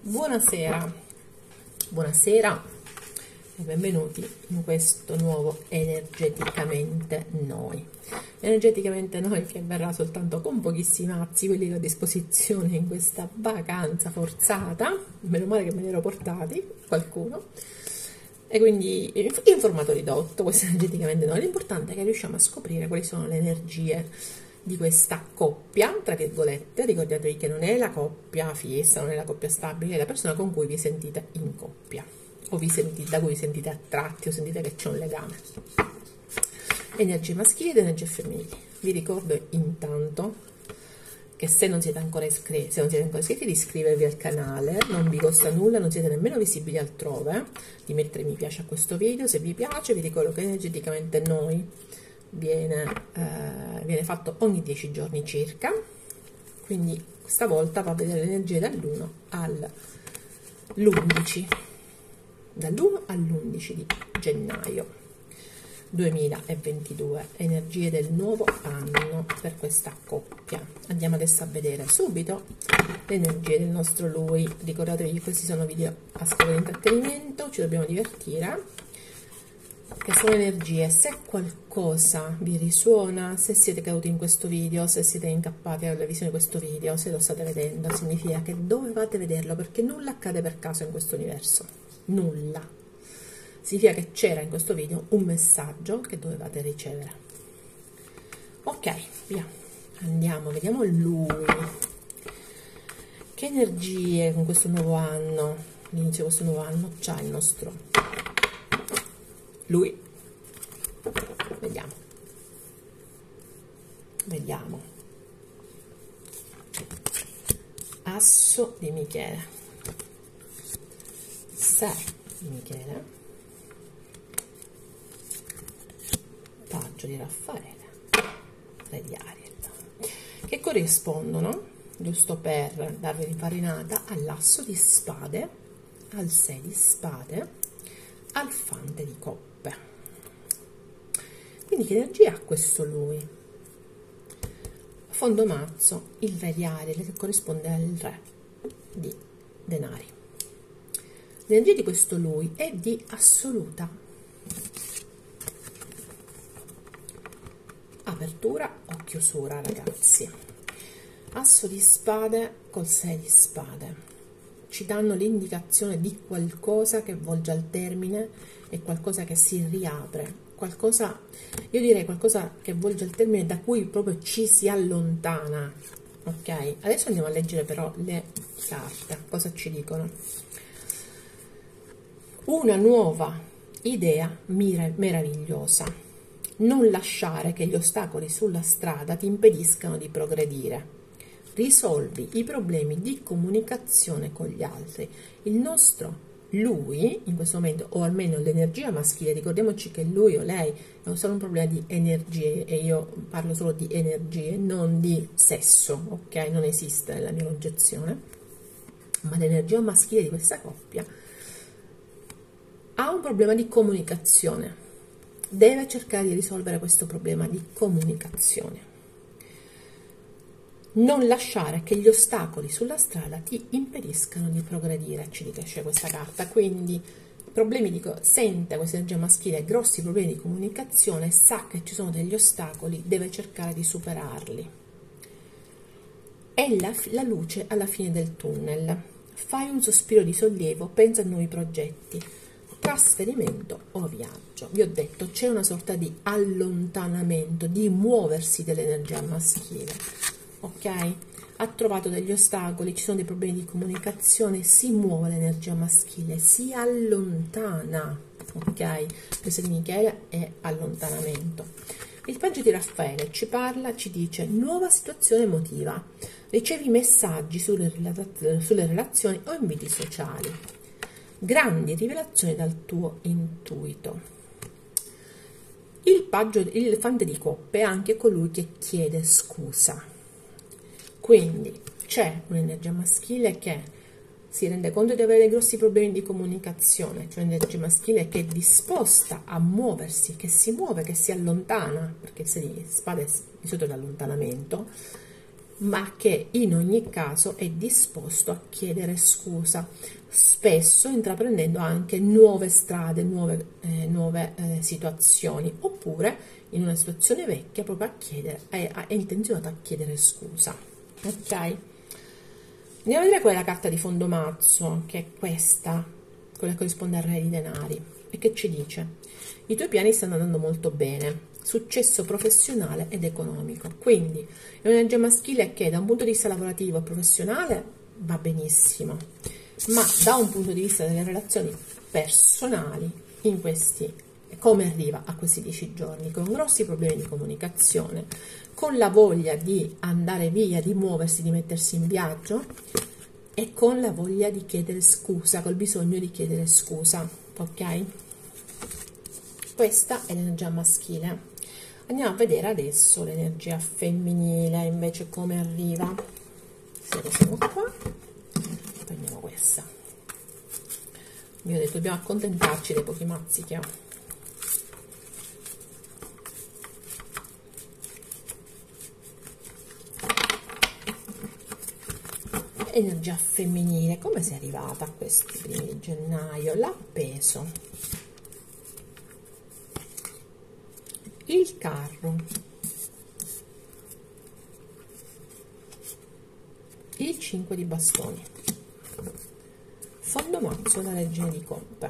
Buonasera, buonasera e benvenuti in questo nuovo Energeticamente Noi. Energeticamente Noi che verrà soltanto con pochissimi mazzi, quelli che ho a disposizione in questa vacanza forzata, meno male che me li ero portati, qualcuno, e quindi in formato ridotto, questo Energeticamente Noi. L'importante è che riusciamo a scoprire quali sono le energie di questa coppia, tra virgolette. Ricordatevi che non è la coppia fissa, non è la coppia stabile, è la persona con cui vi sentite in coppia o da cui vi sentite attratti o sentite che c'è un legame. Energie maschili ed energie femminili. Vi ricordo intanto che se non siete ancora iscritti, di iscrivervi al canale, non vi costa nulla, non siete nemmeno visibili altrove, di mettere mi piace a questo video. Se vi piace, vi ricordo che Energeticamente Noi viene fatto ogni 10 giorni circa, quindi questa volta va a vedere le energie dall'1 all'11 di gennaio 2022, energie del nuovo anno per questa coppia. Andiamo adesso a vedere subito le energie del nostro lui. Ricordatevi che questi sono video a scopo di intrattenimento, ci dobbiamo divertire, che sono energie. Se qualcosa vi risuona, se siete caduti in questo video, se siete incappati alla visione di questo video, se lo state vedendo, significa che dovevate vederlo, perché nulla accade per caso in questo universo, nulla. Significa che c'era in questo video un messaggio che dovevate ricevere. Ok, via, andiamo, vediamo lui. Che energie con questo nuovo anno, l'inizio di questo nuovo anno, c'ha il nostro lui? Vediamo. Asso di Michele, 6 di Michele, Paggio di Raffaele, Re di Ariel, che corrispondono, giusto per darvi l'infarinata, all'asso di spade, al 6 di spade, al fante di coppe. Quindi che energia ha questo lui? Fondo mazzo, il Re di Ariel, che corrisponde al Re di denari. L'energia di questo lui è di assoluta apertura o chiusura, ragazzi. Asso di spade col 6 di spade ci danno l'indicazione di qualcosa che volge al termine e qualcosa che si riapre, qualcosa, io direi qualcosa che volge al termine, da cui proprio ci si allontana. Ok, adesso andiamo a leggere però le carte, cosa ci dicono. Una nuova idea meravigliosa. Non lasciare che gli ostacoli sulla strada ti impediscano di progredire. Risolvi i problemi di comunicazione con gli altri. Il nostro lui in questo momento, o almeno l'energia maschile, ricordiamoci che lui o lei è solo un problema di energie, e io parlo solo di energie, non di sesso, ok? Non esiste nella mia concezione, ma l'energia maschile di questa coppia ha un problema di comunicazione, deve cercare di risolvere questo problema di comunicazione. Non lasciare che gli ostacoli sulla strada ti impediscano di progredire, ci dice questa carta. Quindi sente questa energia maschile grossi problemi di comunicazione, sa che ci sono degli ostacoli, deve cercare di superarli. È la luce alla fine del tunnel. Fai un sospiro di sollievo, pensa a nuovi progetti, trasferimento o viaggio. Vi ho detto, c'è una sorta di allontanamento, di muoversi dell'energia maschile. Ok, ha trovato degli ostacoli, ci sono dei problemi di comunicazione, si muove l'energia maschile, si allontana. Ok, questa di Michele è allontanamento. Il paggio di Raffaele ci parla, ci dice nuova situazione emotiva, ricevi messaggi sulle relazioni o inviti sociali, grandi rivelazioni dal tuo intuito. Il fante di coppe è anche colui che chiede scusa. Quindi c'è un'energia maschile che si rende conto di avere grossi problemi di comunicazione, cioè un'energia maschile che è disposta a muoversi, che si muove, che si allontana, perché il 6 di spade di solito è l'allontanamento, ma che in ogni caso è disposto a chiedere scusa, spesso intraprendendo anche nuove strade, nuove situazioni, oppure in una situazione vecchia proprio è intenzionato a chiedere scusa. Ok? Andiamo a vedere qual è la carta di fondo mazzo, che è questa, quella che corrisponde al re di denari, e che ci dice: i tuoi piani stanno andando molto bene, successo professionale ed economico. Quindi è un'energia maschile che da un punto di vista lavorativo e professionale va benissimo, ma da un punto di vista delle relazioni personali, come arriva a questi 10 giorni? Con grossi problemi di comunicazione, con la voglia di andare via, di muoversi, di mettersi in viaggio, e con la voglia di chiedere scusa, col bisogno di chiedere scusa, ok? Questa è l'energia maschile. Andiamo a vedere adesso l'energia femminile, invece, come arriva. Se lo siamo qua, prendiamo questa. Vi ho detto, dobbiamo accontentarci dei pochi mazzi che ho. Energia femminile, come sei arrivata a questi primi di gennaio? L'appeso, il carro, il 5 di bastoni, fondo mazzo, la regina di coppe.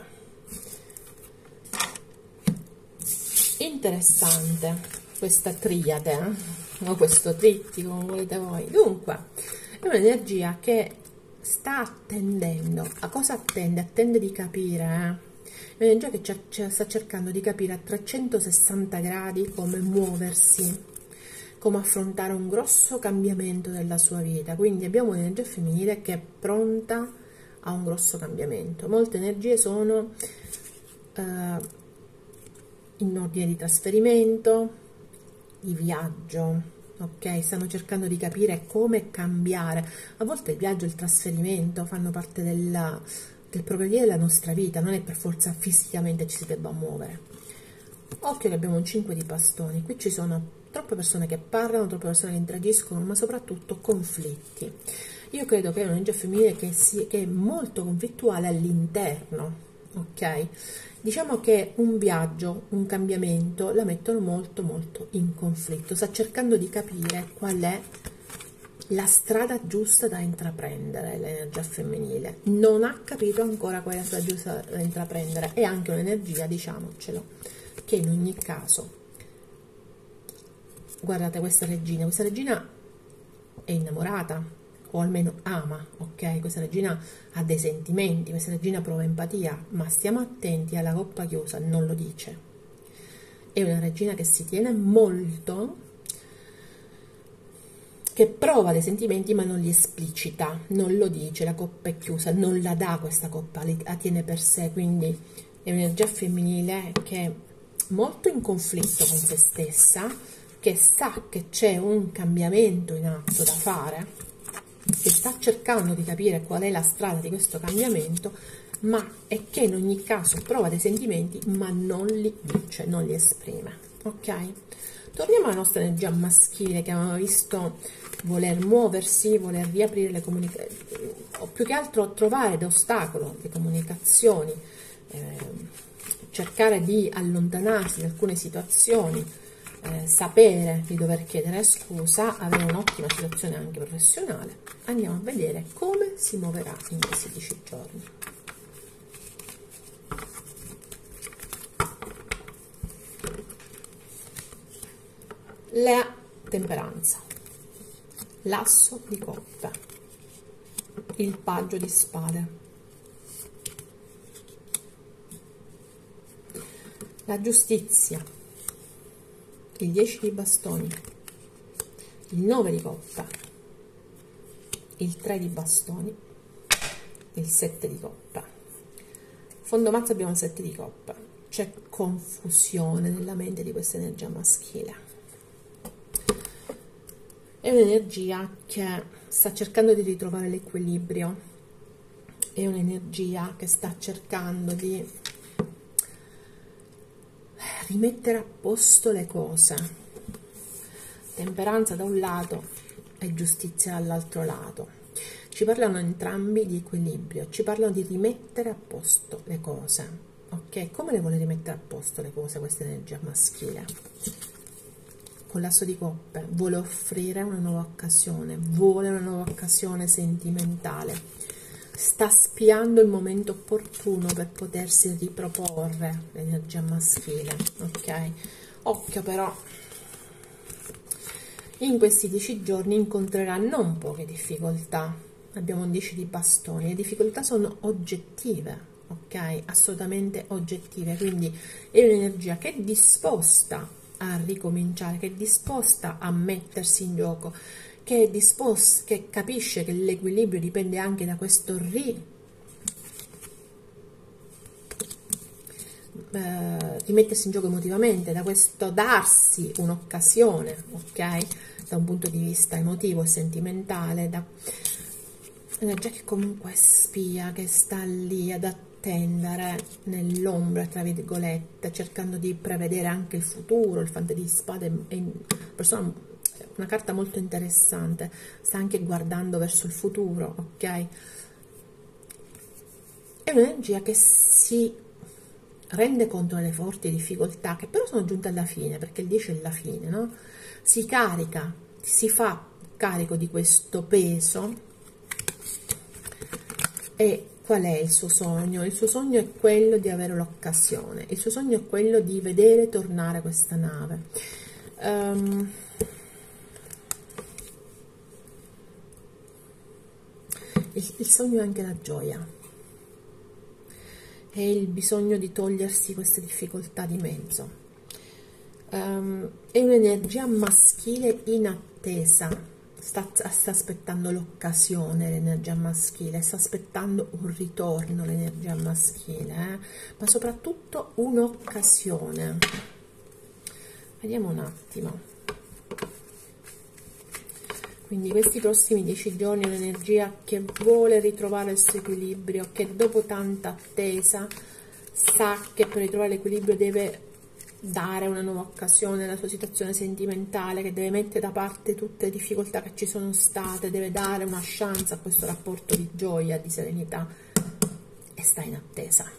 Interessante questa triade, o questo trittico, come volete voi. Dunque è un'energia che sta attendendo. A cosa attende? Attende di capire, È un'energia che sta cercando di capire a 360 gradi come muoversi, come affrontare un grosso cambiamento della sua vita. Quindi abbiamo un'energia femminile che è pronta a un grosso cambiamento. Molte energie sono in ordine di trasferimento, di viaggio. Ok, stanno cercando di capire come cambiare. A volte il viaggio e il trasferimento fanno parte del progredire della nostra vita, non è per forza fisicamente ci si debba muovere. Occhio che abbiamo un 5 di bastoni, qui ci sono troppe persone che parlano, troppe persone che interagiscono, ma soprattutto conflitti. Io credo che è un'energia femminile che è molto conflittuale all'interno, ok? Diciamo che un viaggio, un cambiamento la mettono molto molto in conflitto, sta cercando di capire qual è la strada giusta da intraprendere. L'energia femminile non ha capito ancora qual è la strada giusta da intraprendere. È anche un'energia, diciamocelo, che in ogni caso, guardate questa regina è innamorata, o almeno ama, ok? Questa regina ha dei sentimenti, questa regina prova empatia, ma stiamo attenti alla coppa chiusa, non lo dice. È una regina che si tiene molto, che prova dei sentimenti ma non li esplicita, non lo dice, la coppa è chiusa, non la dà questa coppa, la tiene per sé. Quindi è un'energia femminile che è molto in conflitto con se stessa, che sa che c'è un cambiamento in atto da fare, che sta cercando di capire qual è la strada di questo cambiamento, ma è che in ogni caso prova dei sentimenti ma non li dice, non li esprime, ok? Torniamo alla nostra energia maschile, che avevamo visto voler muoversi, voler riaprire le comunicazioni, o più che altro trovare l'ostacolo, le comunicazioni, cercare di allontanarsi da alcune situazioni, sapere di dover chiedere scusa, avere un'ottima situazione anche professionale. Andiamo a vedere come si muoverà in questi 10 giorni. La temperanza, l'asso di coppe, il paggio di spade, la giustizia, il 10 di bastoni, il 9 di coppa, il 3 di bastoni, il 7 di coppa. Fondo mazzo abbiamo il 7 di coppa. C'è confusione nella mente di questa energia maschile. È un'energia che sta cercando di ritrovare l'equilibrio, è un'energia che sta cercando di rimettere a posto le cose. Temperanza da un lato, e giustizia dall'altro lato. Ci parlano entrambi di equilibrio, ci parlano di rimettere a posto le cose, ok? Come le vuole rimettere a posto le cose questa energia maschile? Con l'asso di coppe vuole offrire una nuova occasione, vuole una nuova occasione sentimentale, sta spiando il momento opportuno per potersi riproporre l'energia maschile, ok? Occhio però, in questi 10 giorni incontrerà non poche difficoltà, abbiamo un 10 di bastoni, le difficoltà sono oggettive, ok? Assolutamente oggettive, quindi è un'energia che è disposta a ricominciare, che è disposta a mettersi in gioco, che è disposta, che capisce che l'equilibrio dipende anche da questo rimettersi in gioco emotivamente, da questo darsi un'occasione, ok? Da un punto di vista emotivo e sentimentale, da un'energia che comunque spia, che sta lì ad attendere nell'ombra, tra virgolette, cercando di prevedere anche il futuro. Il Fante di Spade è una carta molto interessante, sta anche guardando verso il futuro, ok? È un'energia che si rende conto delle forti difficoltà, che però sono giunte alla fine, perché il 10 è la fine, no? Si carica, si fa carico di questo peso. E qual è il suo sogno? Il suo sogno è quello di avere l'occasione, il suo sogno è quello di vedere tornare questa nave. Il sogno è anche la gioia, è il bisogno di togliersi queste difficoltà di mezzo, è un'energia maschile in attesa, sta aspettando l'occasione l'energia maschile, sta aspettando un ritorno l'energia maschile, ma soprattutto un'occasione. Vediamo un attimo. Quindi questi prossimi 10 giorni è un'energia che vuole ritrovare il suo equilibrio, che dopo tanta attesa sa che per ritrovare l'equilibrio deve dare una nuova occasione alla sua situazione sentimentale, che deve mettere da parte tutte le difficoltà che ci sono state, deve dare una chance a questo rapporto di gioia, di serenità, e sta in attesa.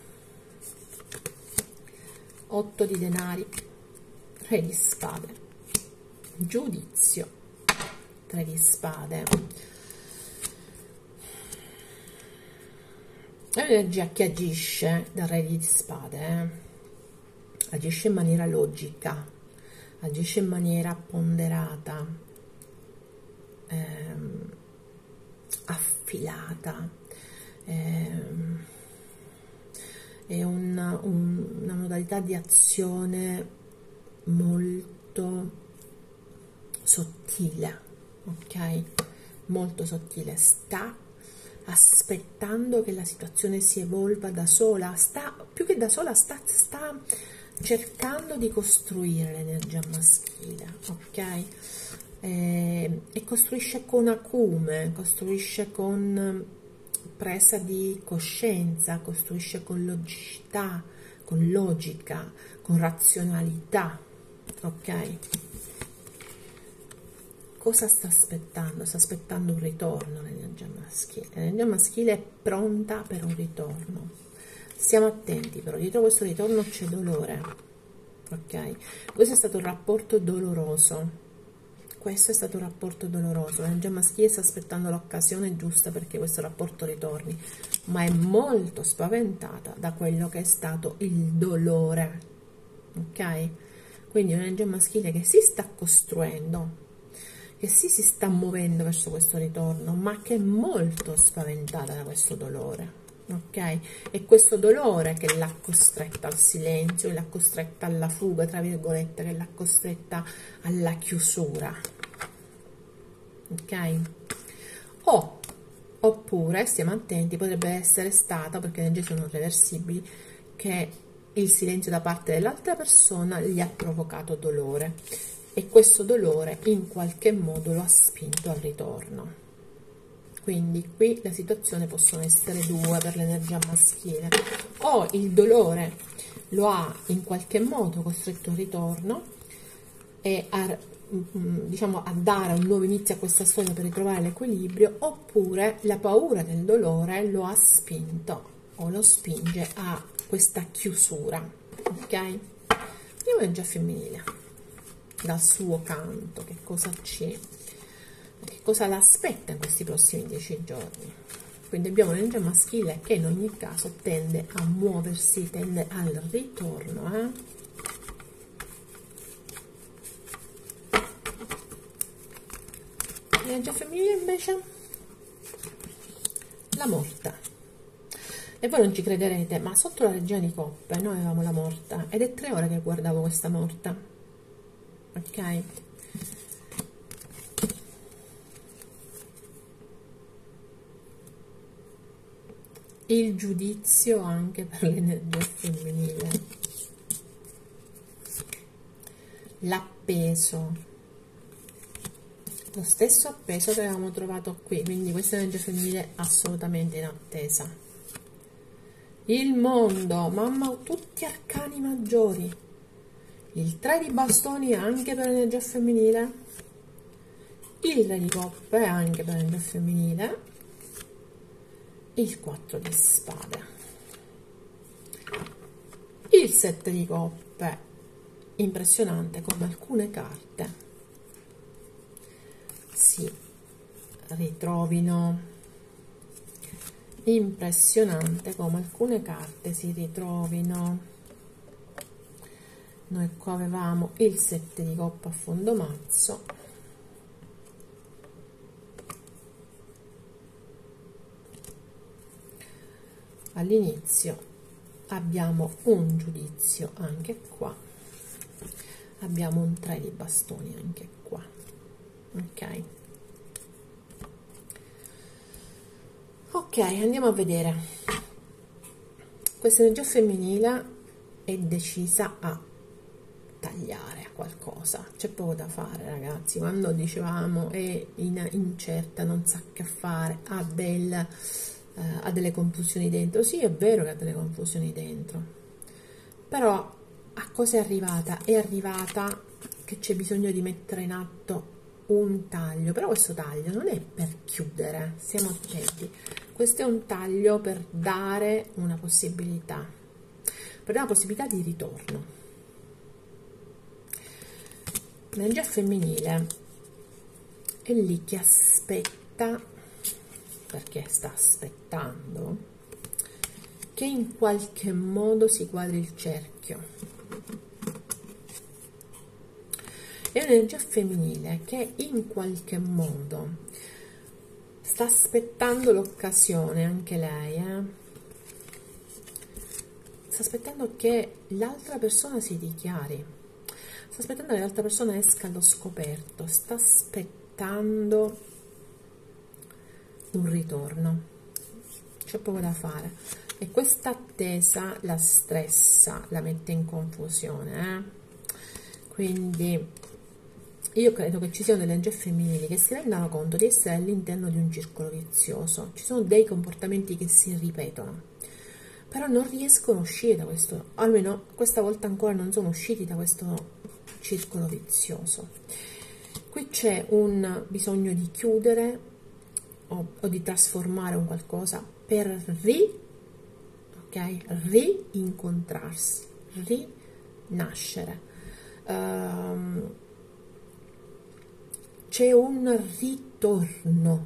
8 di denari, Re di spade, giudizio, 3 di spade. È un'energia che agisce dal Re di spade, agisce in maniera logica, agisce in maniera ponderata, affilata, è una modalità di azione molto sottile, ok? Molto sottile, sta aspettando che la situazione si evolva da sola, più che da sola, sta cercando di costruire l'energia maschile, ok? E costruisce con acume, costruisce con presa di coscienza, costruisce con logicità, con logica, con razionalità, ok? Cosa sta aspettando? Sta aspettando un ritorno l'energia maschile. L'energia maschile è pronta per un ritorno. Stiamo attenti, però dietro questo ritorno c'è dolore, ok? Questo è stato un rapporto doloroso. Questo è stato un rapporto doloroso. L'energia maschile sta aspettando l'occasione giusta perché questo rapporto ritorni, ma è molto spaventata da quello che è stato il dolore, ok? Quindi è un'energia maschile che si sta costruendo, che si sta muovendo verso questo ritorno, ma che è molto spaventata da questo dolore, ok? È questo dolore che l'ha costretta al silenzio, che l'ha costretta alla fuga, tra virgolette, che l'ha costretta alla chiusura, ok? Oppure, stiamo attenti, potrebbe essere stata, perché le energie sono reversibili, che il silenzio da parte dell'altra persona gli ha provocato dolore, e questo dolore in qualche modo lo ha spinto al ritorno. Quindi qui la situazione possono essere due per l'energia maschile: o il dolore lo ha in qualche modo costretto al ritorno e diciamo, a dare un nuovo inizio a questa storia per ritrovare l'equilibrio, oppure la paura del dolore lo ha spinto o lo spinge a questa chiusura, ok? Andiamo energia femminile, dal suo canto, che cosa c'è, che cosa l'aspetta in questi prossimi 10 giorni. Quindi abbiamo l'energia maschile che in ogni caso tende a muoversi, tende al ritorno, L'energia femminile invece, la morta. E voi non ci crederete, ma sotto la regina di coppe noi avevamo la morta, ed è 3 ore che guardavo questa morta, ok? Il giudizio anche per l'energia femminile, l'appeso, lo stesso appeso che avevamo trovato qui, quindi questa energia femminile assolutamente in attesa. Il mondo, mamma, tutti arcani maggiori, il 3 di bastoni anche per l'energia femminile, il 3 di coppe anche per l'energia femminile, il 4 di spade, il 7 di coppe, impressionante come alcune carte si ritrovino, impressionante come alcune carte si ritrovino. Noi qua avevamo il 7 di coppe a fondo mazzo, all'inizio abbiamo un giudizio anche qua, abbiamo un 3 di bastoni anche qua, ok? Ok, andiamo a vedere. Questa energia femminile è decisa a tagliare qualcosa, c'è poco da fare, ragazzi. Quando dicevamo è incerta, non sa che fare, ha delle confusioni dentro, sì, è vero che ha delle confusioni dentro, però a cosa è arrivata? È arrivata che c'è bisogno di mettere in atto un taglio, però questo taglio non è per chiudere, siamo attenti, questo è un taglio per dare una possibilità, di ritorno. L'energia femminile è lì che aspetta, perché sta aspettando che in qualche modo si quadri il cerchio. È un'energia femminile che in qualche modo sta aspettando l'occasione, anche lei, sta aspettando che l'altra persona si dichiari, sta aspettando che l'altra persona esca allo scoperto, sta aspettando un ritorno, c'è poco da fare, e questa attesa la stressa, la mette in confusione, quindi io credo che ci siano delle energie femminili che si rendano conto di essere all'interno di un circolo vizioso, ci sono dei comportamenti che si ripetono, però non riescono a uscire da questo, almeno questa volta ancora non sono usciti da questo circolo vizioso. Qui c'è un bisogno di chiudere o di trasformare un qualcosa per rincontrarsi, rinascere. C'è un ritorno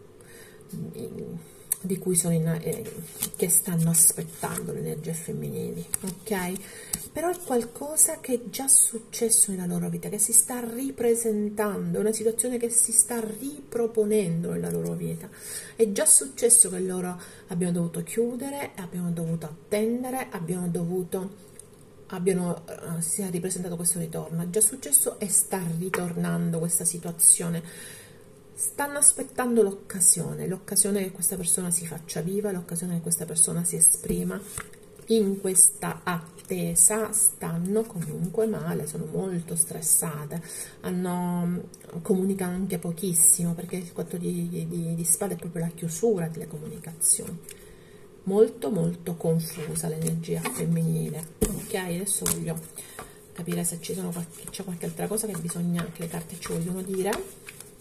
di cui che stanno aspettando le energie femminili, ok? Però è qualcosa che è già successo nella loro vita, che si sta ripresentando, è una situazione che si sta riproponendo nella loro vita. È già successo che loro abbiano dovuto chiudere, abbiano dovuto attendere, si è ripresentato questo ritorno, è già successo e sta ritornando questa situazione. Stanno aspettando l'occasione che questa persona si faccia viva, l'occasione che questa persona si esprima. In questa attesa stanno comunque male, sono molto stressate, comunicano anche pochissimo, perché il 4 di spade è proprio la chiusura delle comunicazioni. Molto molto confusa l'energia femminile, ok? Adesso voglio capire se c'è qualche altra cosa che bisogna, che le carte ci vogliono dire.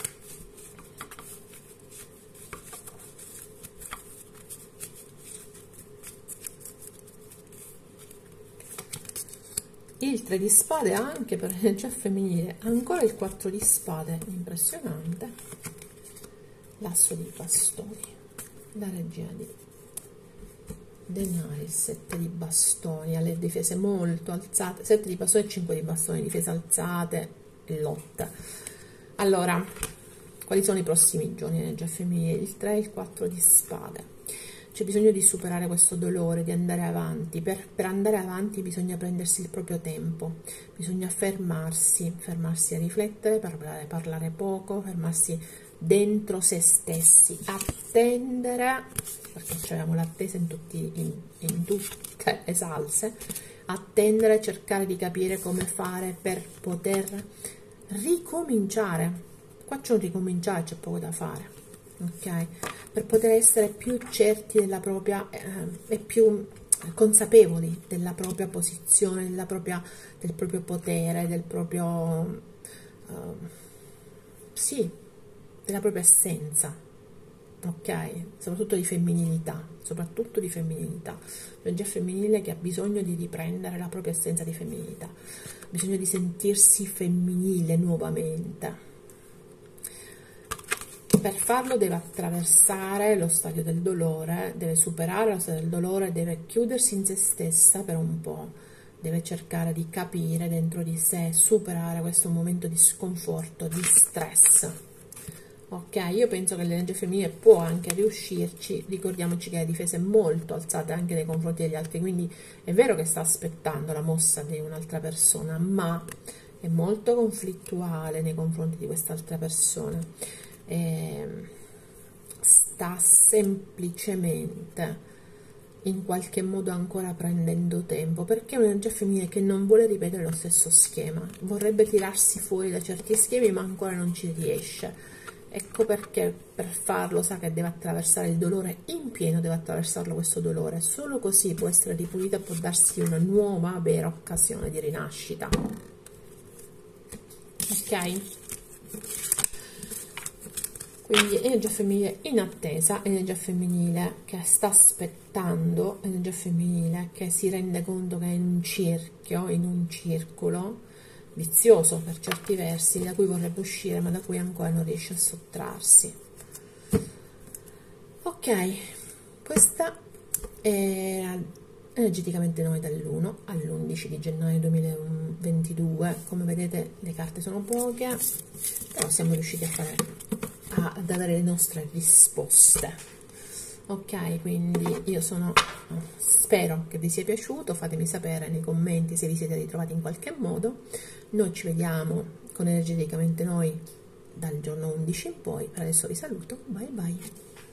Il 3 di spade anche per l'energia femminile, ancora il 4 di spade, impressionante, l'asso di bastoni, la regina di denari, il 7 di bastoni, alle difese molto alzate, 7 di bastoni e 5 di bastoni, difese alzate e lotta. Allora, quali sono i prossimi giorni energia femminile? Il 3 e il 4 di spade. C'è bisogno di superare questo dolore, di andare avanti. Per andare avanti bisogna prendersi il proprio tempo, bisogna fermarsi a riflettere, parlare poco, fermarsi dentro se stessi, attendere, perché abbiamo l'attesa in tutte le salse, attendere, cercare di capire come fare per poter ricominciare. Qua c'è un ricominciare, c'è poco da fare, ok? Per poter essere più certi della propria e più consapevoli della propria posizione, del proprio potere, del proprio sì, della propria essenza, ok? Soprattutto di femminilità, l'energia femminile che ha bisogno di riprendere la propria essenza di femminilità, ha bisogno di sentirsi femminile nuovamente. Per farlo deve attraversare lo stadio del dolore, deve superare lo stadio del dolore, deve chiudersi in se stessa per un po', deve cercare di capire dentro di sé, superare questo momento di sconforto, di stress. Ok, io penso che l'energia femminile può anche riuscirci, ricordiamoci che ha difese molto alzate anche nei confronti degli altri, quindi è vero che sta aspettando la mossa di un'altra persona, ma è molto conflittuale nei confronti di quest'altra persona. Sta semplicemente in qualche modo ancora prendendo tempo, perché è un'energia femminile che non vuole ripetere lo stesso schema, vorrebbe tirarsi fuori da certi schemi ma ancora non ci riesce. Ecco perché per farlo sa che deve attraversare il dolore in pieno, deve attraversarlo questo dolore, solo così può essere ripulita, può darsi una nuova vera occasione di rinascita. Ok? Quindi energia femminile in attesa, energia femminile che sta aspettando, energia femminile che si rende conto che è in un cerchio, in un circolo vizioso per certi versi, da cui vorrebbe uscire ma da cui ancora non riesce a sottrarsi. Ok, questa è energeticamente noi dall'1 all'11 di gennaio 2022. Come vedete le carte sono poche, però siamo riusciti a dare le nostre risposte. Ok, quindi io spero che vi sia piaciuto, fatemi sapere nei commenti se vi siete ritrovati in qualche modo. Noi ci vediamo con energeticamente noi dal giorno 11 in poi. Per adesso vi saluto, bye bye.